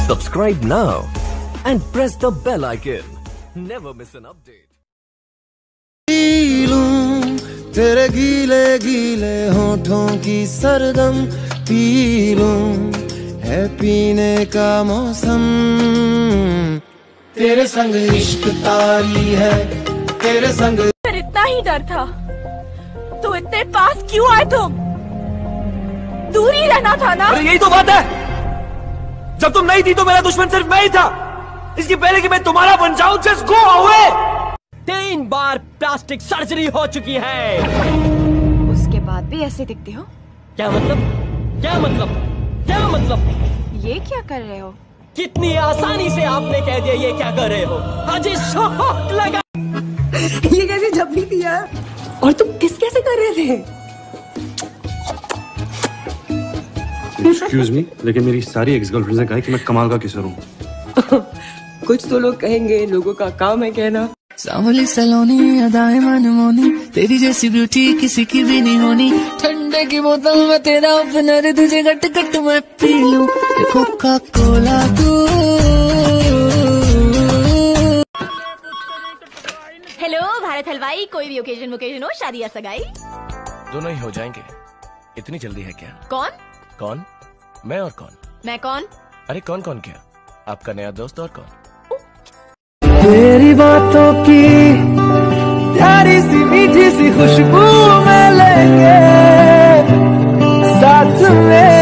Subscribe now and press the bell icon. Never miss an update. पी लूं तेरे गीले गीले होठों की सरगम, पी लूं है पीने का मौसम। तेरे संग इश्क तारी है, तेरे संग। इतना ही डर था तो इतने पास क्यों आए तुम? दूर ही रहना था ना। अरे यही तो बात है, जब तुम नहीं थी तो मेरा दुश्मन सिर्फ मैं ही था। इसके पहले कि मैं तुम्हारा बन जाऊं, जस्ट गो अवे। 3 बार प्लास्टिक सर्जरी हो चुकी है। उसके बाद भी ऐसे दिखते हो? क्या मतलब? क्या मतलब? क्या मतलब? ये क्या कर रहे हो? कितनी आसानी से आपने कह दिया ये क्या कर रहे हो। अजी शॉक लगा। ये कैसे झपली थी यार? और तुम किस कैसे कर रहे थे? एक्सक्यूज मी, लेकिन मेरी सारी एक्स गर्लफ्रेंड्स ने कहा कि मैं कमाल का किसर हूँ। कुछ तो लोग कहेंगे, लोगों का काम है कहना। सांवली सलोनी अदाएं मनमोनी, तेरी जैसी ब्यूटी किसी की भी नहीं होनी। ठंडे की बोतल में तेरा ओपनर, तुझे गट गट मैं पी लूं कोका कोला तू। हेलो भारत हलवाई, कोई भी ओकेजन हो, शादी या सगाई? दोनों ही हो जाएंगे। इतनी जल्दी है क्या? कौन? कौन? मैं और कौन? मैं कौन? अरे कौन कौन क्या? आपका नया दोस्त और कौन? तेरी बातों की प्यारी सी मीठी सी खुशबू में लेंगे साथ में,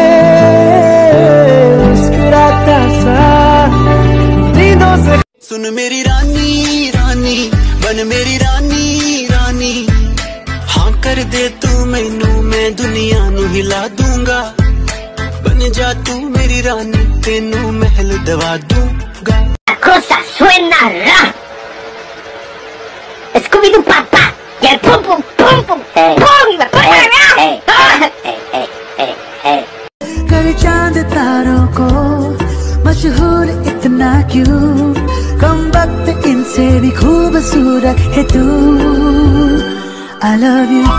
मुस्कुराता सा दिनों से। सुन मेरी रानी रानी, बन मेरी रानी रानी, हाँ कर दे तू मैनू, मैं दुनिया नू हिला दूंगा। बन जा तू मेरी रानी, तेनू महल दवा दूंगा। Cosa suena ra. Scooby Doo papá, y el pum pum pum pum pum. कर चांद तारों को मशहूर इतना क्यों, कम वक्त इनसे भी खूबसूरत है तू। I love you,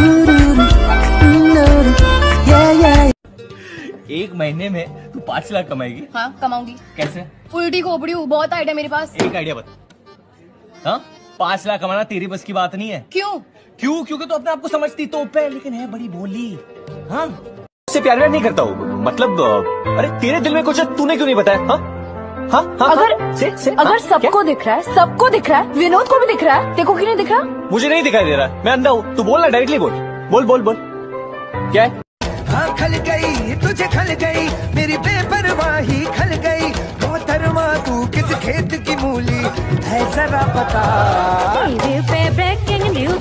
yeah yeah। 1 महीने में तू 5 लाख कमाएगी? हाँ कमाऊंगी। कैसे? उल्टी खोपड़ी हूँ, बहुत आइडिया मेरे पास। एक आइडिया बता। हाँ 5 लाख कमाना तेरी बस की बात नहीं है। क्यों? क्योंकि तू अपने आप को समझती तोप है, लेकिन है बड़ी भोली। हाँ उससे प्यार नहीं करता हूँ, मतलब अरे तेरे दिल में कुछ है, तूने क्यों नहीं बताया? हाँ हाँ हाँ अगर सबको दिख रहा है, सबको दिख रहा है, विनोद को भी दिख रहा है, तेको क्यों नहीं दिख रहा? मुझे नहीं दिखाई दे रहा है, मैं अंधा हूँ। तू बोल ना, डायरेक्टली बोल। बोल बोल बोल क्या है? हाँ खल गई तुझे, खल गई मेरी बेपरवाही, खल गई मोहतरमा तू किस खेत की मूली है जरा बता। टीवी पे ब्रेकिंग न्यूज,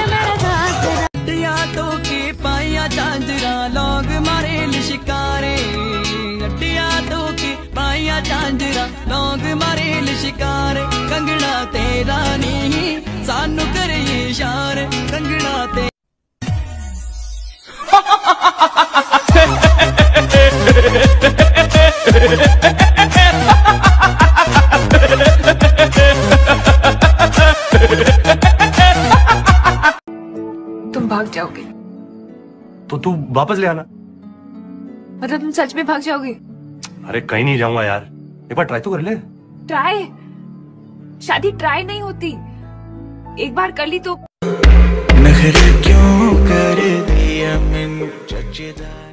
यादों की पाया चांदरा, लोग मारे लिशिकारे। यादों की पाया चांदरा, लोग मारे लिशिकारे। कंगना तेरा नहीं सानू करे इशारे, कंगना ते। तुम भाग जाओगे तो तू वापस ले आना। मतलब तुम सच में भाग जाओगे? अरे कहीं नहीं जाऊंगा यार, एक बार ट्राई तो कर ले। ट्राई? शादी ट्राई नहीं होती, एक बार कर ली तो। नखरे क्यों कर दिया मैनू चचेदार।